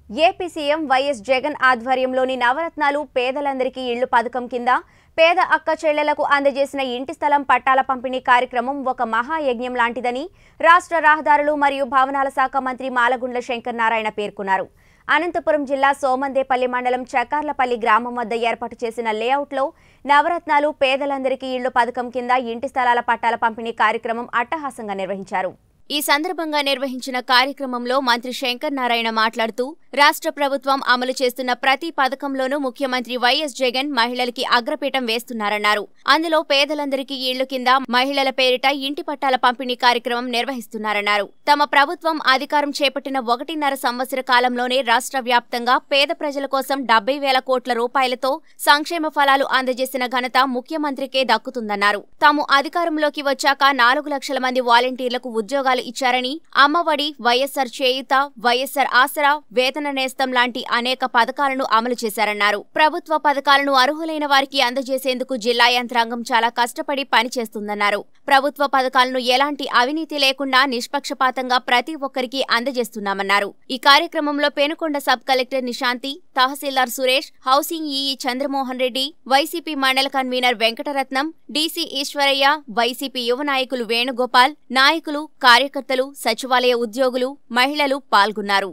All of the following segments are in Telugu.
ఏపీ సీఎం వైఎస్ జగన్ ఆధ్వర్యంలోని నవరత్నాలు పేదలందరికీ ఇళ్లు పథకం కింద పేద అక్క చెల్లెలకు అందజేసిన ఇంటి స్థలం పట్టాల పంపిణీ కార్యక్రమం ఒక మహాయజ్ఞం లాంటిదని రాష్ట్ర రహదారులు మరియు భవనాల శాఖ మంత్రి మాలగుండ్ల శంకర్ నారాయణ పేర్కొన్నారు. అనంతపురం జిల్లా సోమందేపల్లి మండలం చకార్లపల్లి గ్రామం వద్ద ఏర్పాటు చేసిన లేఅవుట్లో నవరత్నాలు పేదలందరికీ ఇళ్లు పథకం కింద ఇంటి స్థలాల పట్టాల పంపిణీ కార్యక్రమం అట్టహాసంగా నిర్వహించారు. ఈ సందర్భంగా నిర్వహించిన కార్యక్రమంలో మంత్రి శంకర్ నారాయణ మాట్లాడుతూ రాష్ట్ర ప్రభుత్వం అమలు చేస్తున్న ప్రతి పథకంలోనూ ముఖ్యమంత్రి వైఎస్ జగన్ మహిళలకి అగ్రపీఠం వేస్తున్నారన్నారు. అందులో పేదలందరికీ ఇళ్లు కింద మహిళల పేరిట ఇంటి పట్టాల పంపిణీ కార్యక్రమం నిర్వహిస్తున్నారన్నారు. తమ ప్రభుత్వం అధికారం చేపట్టిన 1.5 సంవత్సర కాలంలోనే రాష్ట్ర వ్యాప్తంగా పేద ప్రజల కోసం 70,000 కోట్ల రూపాయలతో సంక్షేమ ఫలాలు అందజేసిన ఘనత ముఖ్యమంత్రికే దక్కుతుందన్నారు. తాము అధికారంలోకి వచ్చాక 4 లక్షల మంది వాలంటీర్లకు ఉద్యోగాలు ఇచ్చారని, అమ్మఒడి, వైఎస్ఆర్ చేయూత, వైఎస్ఆర్ ఆసరా, వేతన నేస్తం లాంటి అనేక పథకాలను అమలు చేశారన్నారు. ప్రభుత్వ పథకాలను అర్హులైన వారికి అందజేసేందుకు జిల్లా యంత్రాంగం చాలా కష్టపడి పనిచేస్తుందన్నారు. ప్రభుత్వ పథకాలను ఎలాంటి అవినీతి లేకుండా నిష్పక్షపాతంగా ప్రతి ఒక్కరికి అందజేస్తున్నామన్నారు. ఈ కార్యక్రమంలో Penukonda sub collector Nishanthi, tahsildar Suresh, housing EE Chandramohan Reddy, YCP మండల convener Venkataratnam, DC Eswaraiah, YCP యువ నాయకులు వేణుగోపాల్, నాయకులు, కార్యకర్తలు, సచివాలయ ఉద్యోగులు, మహిళలు పాల్గొన్నారు.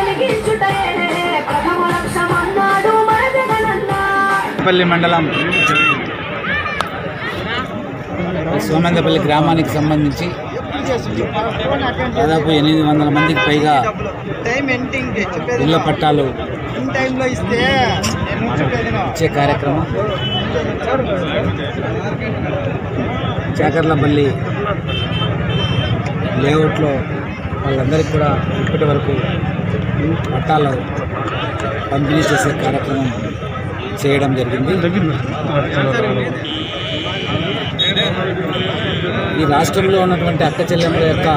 మండలం సోమందేపల్లి గ్రామానికి సంబంధించి దాదాపు 800 మందికి పైగా ఇళ్ల పట్టాలు ఇచ్చే కార్యక్రమం చాకర్లపల్లి లేఅవుట్లో వాళ్ళందరికీ కూడా ఇప్పటి వరకు పట్టాలు పంపిణీ చేసే కార్యక్రమం చేయడం జరిగింది. ఈ రాష్ట్రంలో ఉన్నటువంటి అక్క చెల్లెమ్మల యొక్క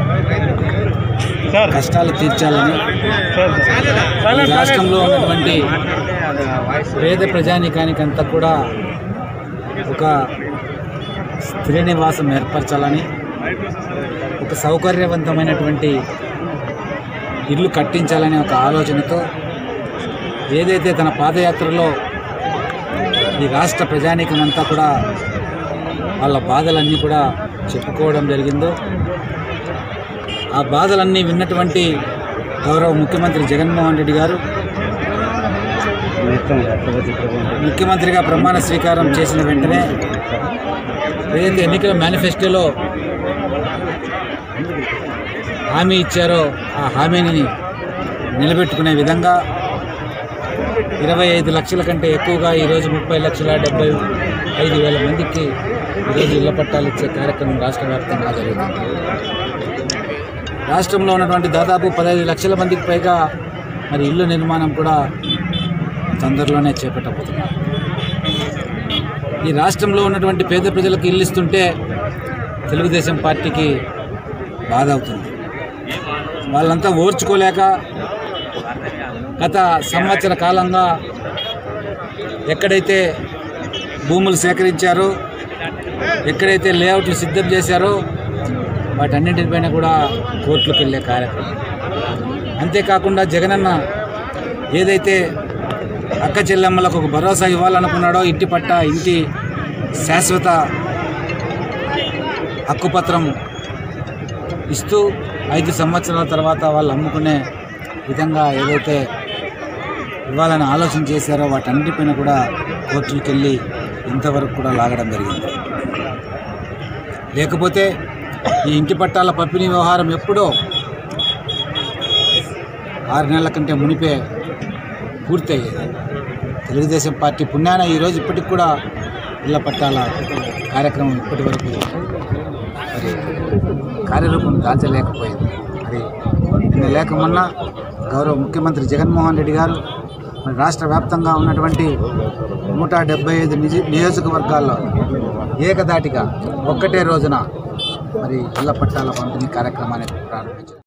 కష్టాలు తీర్చాలని, ఈ రాష్ట్రంలో ఉన్నటువంటి పేద ప్రజానీకానికంతా కూడా ఒక స్త్రీ నివాసం ఏర్పరచాలని, ఒక సౌకర్యవంతమైనటువంటి ఇల్లు కట్టించాలనే ఒక ఆలోచనతో ఏదైతే తన పాదయాత్రలో ఈ రాష్ట్ర ప్రజానీకమంతా కూడా వాళ్ళ బాధలన్నీ కూడా చెప్పుకోవడం జరిగిందో, ఆ బాధలన్నీ విన్నటువంటి గౌరవ ముఖ్యమంత్రి జగన్మోహన్ రెడ్డి గారు ముఖ్యమంత్రిగా ప్రమాణ స్వీకారం చేసిన వెంటనే ఏదైతే ఎన్నికల మేనిఫెస్టోలో హామీ ఇచ్చారో ఆ హామీని నిలబెట్టుకునే విధంగా 25 లక్షల కంటే ఎక్కువగా ఈరోజు 30,75,000 మందికి ఈరోజు ఇళ్ల పట్టాలు ఇచ్చే కార్యక్రమం రాష్ట్ర వ్యాప్తంగా జరుగుతుంది. రాష్ట్రంలో ఉన్నటువంటి దాదాపు 15 లక్షల మందికి పైగా మరి ఇల్లు నిర్మాణం కూడా తొందరలోనే చేపట్టబోతున్నారు. ఈ రాష్ట్రంలో ఉన్నటువంటి పేద ప్రజలకు ఇల్లు ఇస్తుంటే తెలుగుదేశం పార్టీకి బాధ అవుతుంది. వాళ్ళంతా ఓర్చుకోలేక గత సంవత్సర కాలంగా ఎక్కడైతే భూములు సేకరించారో, ఎక్కడైతే లేఅవుట్లు సిద్ధం చేశారో వాటన్నింటిపైన కూడా కోర్టులకు వెళ్ళే కార్యక్రమం. అంతేకాకుండా జగనన్న ఏదైతే అక్క చెల్లెమ్మలకు ఒక భరోసా ఇవ్వాలనుకున్నాడో, ఇంటి పట్ట, ఇంటి శాశ్వత హక్కుపత్రం ఇస్తూ 5 సంవత్సరాల తర్వాత వాళ్ళు అమ్ముకునే విధంగా ఏదైతే ఇవ్వాలని ఆలోచన చేశారో వాటన్నిటిపైన కూడా కోర్టులకు వెళ్ళి ఇంతవరకు కూడా లాగడం జరిగింది. లేకపోతే ఈ ఇంటి పట్టాల పంపిణీ వ్యవహారం ఎప్పుడో 6 నెలల కంటే మునిపే పూర్తయ్యేది. తెలుగుదేశం పార్టీ పుణ్యాన ఈరోజు ఇప్పటికి కూడా ఇళ్ల పట్టాల కార్యక్రమం ఇప్పటి వరకు మరి కార్యరూపం దాల్చలేకపోయింది. మరి నిన్న లేక మొన్న గౌరవ ముఖ్యమంత్రి జగన్మోహన్ రెడ్డి గారు మరి రాష్ట్ర వ్యాప్తంగా ఉన్నటువంటి 175 నియోజకవర్గాల్లో ఏకదాటిగా ఒక్కటే రోజున మరి ఇళ్ల పట్టాల పంపిణీ కార్యక్రమాన్ని ప్రారంభించారు.